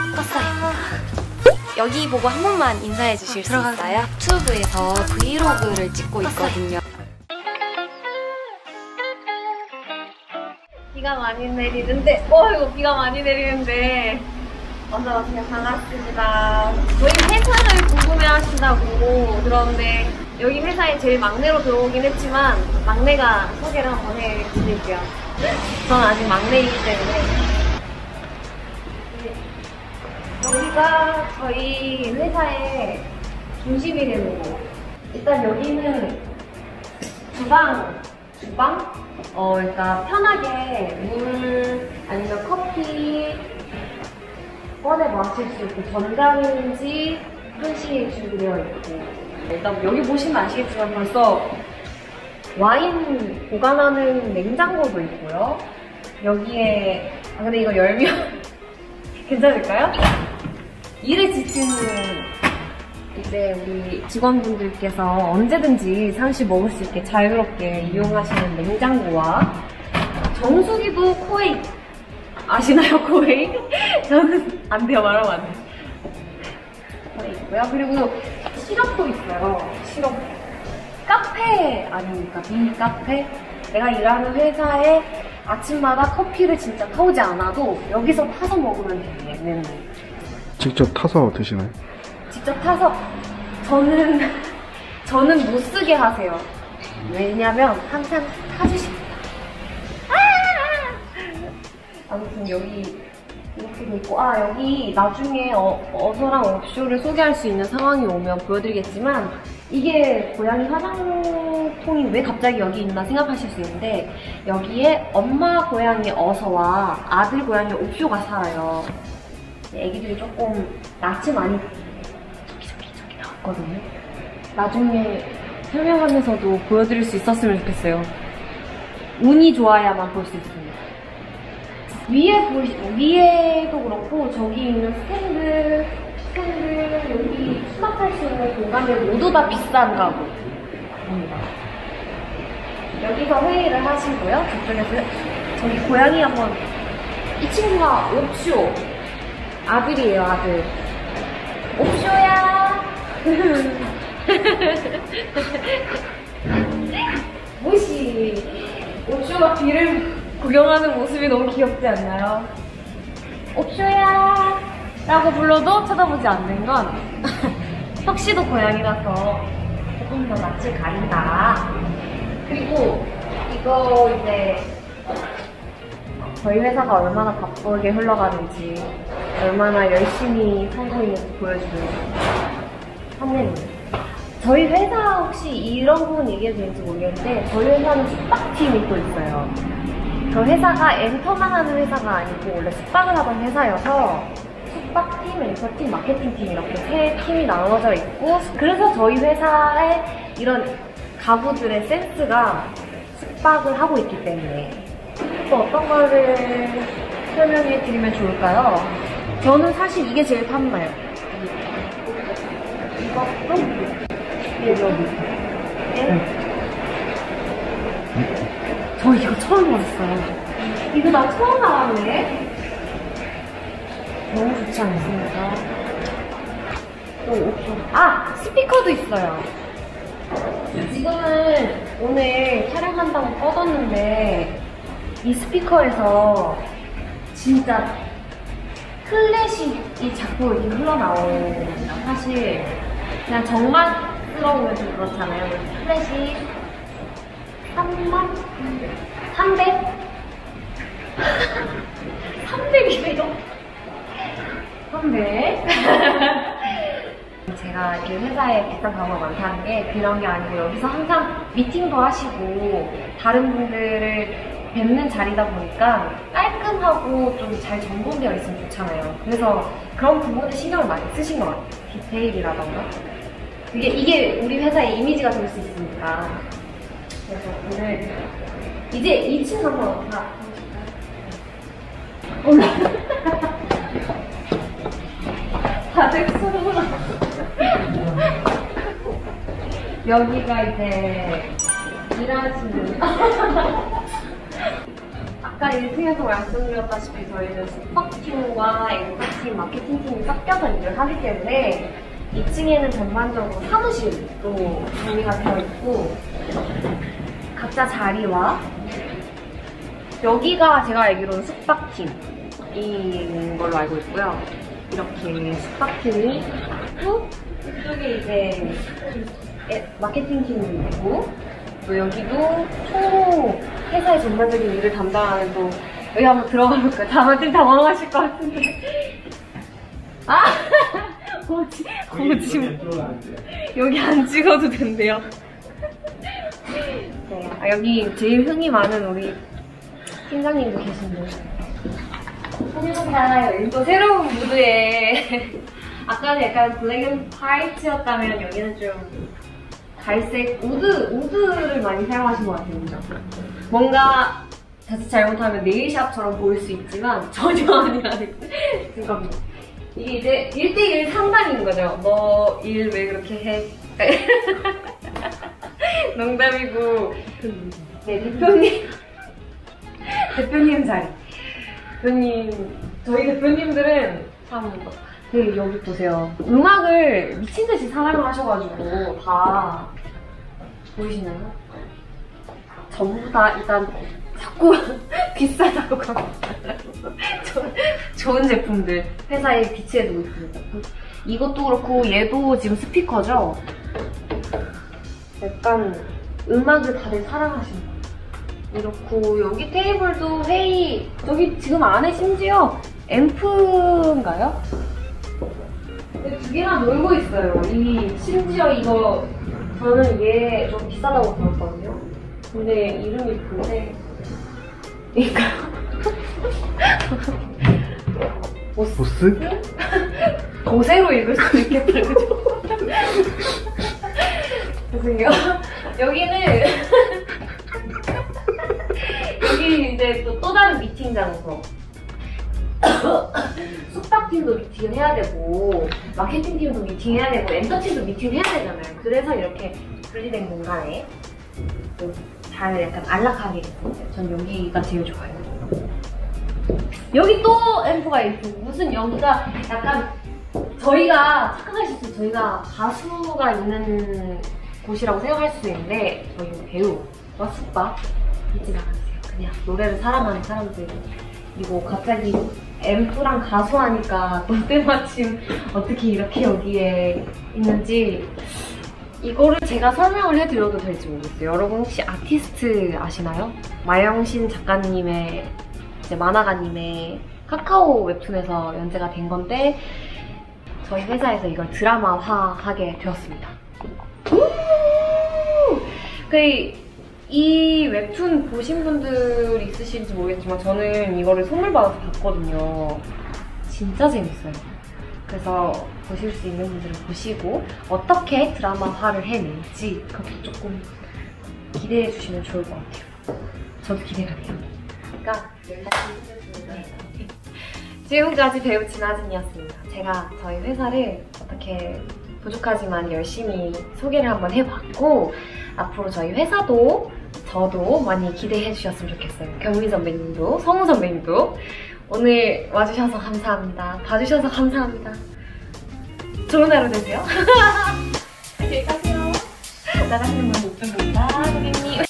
껐어요. 여기 보고 한 번만 인사해 주실 수 있어요? 유튜브에서 브이로그를 찍고 있거든요. 비가 많이 내리는데, 이거 비가 많이 내리는데. 어서오세요. 반갑습니다. 저희 회사를 궁금해하신다고 들었는데, 여기 회사에 제일 막내로 들어오긴 했지만, 막내가 소개를 한번 해드릴게요. 저는 아직 막내이기 때문에. 여기가 저희 회사의 중심이 되는 곳. 일단 여기는 주방? 그러니까 편하게 물 아니면 커피 꺼내 마실 수 있고 전자레인지 한식이 준비되어 있고, 일단 여기 보시면 아시겠지만 벌써 와인 보관하는 냉장고도 있고요. 여기에 근데 이거 열면 괜찮을까요? 일에 지치는 이제 우리 직원분들께서 언제든지 상시 먹을 수 있게 자유롭게 이용하시는 냉장고와 정수기도 코웨이 아시나요? 코웨이? 저는 안 돼요. 말하면 안 돼요. 코웨이 있고요. 그리고 시럽도 있어요. 시럽. 카페 아닙니까? 빈카페? 내가 일하는 회사에 아침마다 커피를 진짜 타오지 않아도 여기서 타서 먹으면 되는. 직접 타서 드시나요? 직접 타서 저는 못 쓰게 하세요. 왜냐면 항상 타주십니다. 아무튼 여기 이렇게 돼 있고, 여기 나중에 어서랑 업쇼를 소개할 수 있는 상황이 오면 보여드리겠지만, 이게 고양이 화장통이 왜 갑자기 여기 있나 생각하실 수 있는데, 여기에 엄마 고양이 어서와 아들 고양이 옵쇼가 살아요. 애기들이 조금 낯이 많이 저기 나왔거든요. 나중에 설명하면서도 보여드릴 수 있었으면 좋겠어요. 운이 좋아야만 볼 수 있습니다. 위에도 그렇고 저기 있는 스탠드 여기 수납할 수 있는 공간들 모두 다 비싼 가구입니다. 여기서 회의를 하시고요. 저쪽에서 저기 고양이 한번, 이 친구가 옵쇼 아들이에요. 아들. 옵쇼야. 무시. 옵쇼가 귀를 구경하는 모습이 너무 귀엽지 않나요? 옵쇼야 라고 불러도 쳐다보지 않는 건 턱시도 고양이라서 조금 더 낯을 가린다. 그리고 이거 이제 저희 회사가 얼마나 바쁘게 흘러가는지, 얼마나 열심히 살고 있는지 보여주는 탐내입니다. 저희 회사 혹시 이런 부분 얘기해도 되는지 모르겠는데, 저희 회사는 숙박팀이 또 있어요. 저 회사가 엔터만 하는 회사가 아니고 원래 숙박을 하던 회사여서 숙박팀, 엔터팀, 마케팅팀 이렇게 세 팀이 나눠져 있고, 그래서 저희 회사의 이런 가구들의 센스가 숙박을 하고 있기 때문에. 또 어떤 거를 설명해 드리면 좋을까요? 저는 사실 이게 제일 탐나요. 이것도 여기. 네. 저 이거 처음 봤어요. 이거 나 처음 알았네. 너무 좋지 않습니까? 또 스피커도 있어요. 지금은 오늘 촬영한다고 꺼뒀는데, 이 스피커에서 진짜 클래식이 자꾸 이렇게 흘러나오는, 사실 그냥 정막스러우면 좀 그렇잖아요. 클래식 3만? 300? 300이래요? 300? 제가 이 회사에 비싼 가구가 많다는 게 그런 게 아니고, 여기서 항상 미팅도 하시고 다른 분들을 뵙는 자리다 보니까 깔끔하고 좀 잘 정돈되어 있으면 좋잖아요. 그래서 그런 부분에 신경을 많이 쓰신 것 같아요. 디테일이라던가. 이게 우리 회사의 이미지가 될 수 있으니까. 그래서 오늘 이제 2층 한번 다들 소문나. 여기가 이제 일하시는 아까 1팀에서 말씀드렸다시피 저희는 숙박팀과 앵커팀, 마케팅팀이 섞여서 일을 하기 때문에 2층에는 전반적으로 사무실로 정리가 되어 있고 각자 자리와 여기가 제가 알기로는 숙박팀인 걸로 알고 있고요. 이렇게 숙박팀이 있고 이쪽에 이제 마케팅팀이 있고 또 여기도 총 회사의 전반적인 일을 담당하는 또 여기 한번 들어가 볼까요? 다들 당황하실 것 같은데 거지 여기 안 찍어도 된대요. 네, 여기 제일 흥이 많은 우리 팀장님도 계신데 홍콩사요. 또 새로운 무드에 아까는 약간 블랙 앤 화이트였다면 여기는 좀 갈색 우드를 많이 사용하신 것 같아요. 그죠? 뭔가 자칫 잘못하면 네일샵처럼 보일 수 있지만 전혀 아니라는 겁니다. 이게 이제 1대1 상담인 거죠. 너 일 왜 그렇게 해? 농담이고. 네, 대표님 자리. 저희 대표님들은 참, 여기 보세요. 음악을 미친듯이 사랑을 하셔가지고, 다, 보이시나요? 전부 다 일단 자꾸 비싸다고 좋은 제품들 회사에 비치해두고 있습니다. 이것도 그렇고 얘도 지금 스피커죠? 약간 음악을 다들 사랑하시는 거예요. 이렇고 여기 테이블도 회의 여기 지금 안에 심지어 앰프인가요? 두 개나 놀고 있어요. 심지어 이거 저는 얘 좀 비싸다고 들었거든요. 근데 이름이 뭔데? 그러니까요. 보스? 고세로 읽을 수도 있겠다, 그죠? 죄송해요. 여기는 여기 이제 또 다른 미팅 장소. 숙박팀도 미팅을 해야 되고 마케팅팀도 미팅해야 되고 엔터팀도 미팅해야 되잖아요. 그래서 이렇게 분리된 공간에 잘 약간 안락하게 됐어요. 전 여기가 제일 좋아요. 여기 또 앰프가 있고 무슨 여기가 약간 저희가 착각하실 수 있어요. 저희가 가수가 있는 곳이라고 생각할 수 있는데 저희는 배우와 숙박 잊지 말아주세요. 그냥 노래를 사랑하는 사람들. 그리고 갑자기 앰프랑 가수 하니까 또 때마침 어떻게 이렇게 여기에 있는지 이거를 제가 설명을 해드려도 될지 모르겠어요. 여러분 혹시 아티스트 아시나요? 마영신 작가님의 만화가님의 카카오 웹툰에서 연재가 된 건데 저희 회사에서 이걸 드라마화하게 되었습니다. 이 웹툰 보신 분들 있으실지 모르겠지만 저는 이거를 선물 받아서 봤거든요. 진짜 재밌어요. 그래서 보실 수 있는 분들은 보시고 어떻게 드라마화를 해낼지 그것도 조금 기대해 주시면 좋을 것 같아요. 저도 기대가 돼요. 그러니까 지금까지 배우 진아진이었습니다. 제가 저희 회사를 어떻게 부족하지만 열심히 소개를 한번 해봤고 앞으로 저희 회사도 저도 많이 기대해 주셨으면 좋겠어요. 경미 선배님도 성우 선배님도 오늘 와주셔서 감사합니다. 봐주셔서 감사합니다. 좋은 하루 되세요. 안녕히 가세요. 나가시는 분 못 줍니다, 고객님.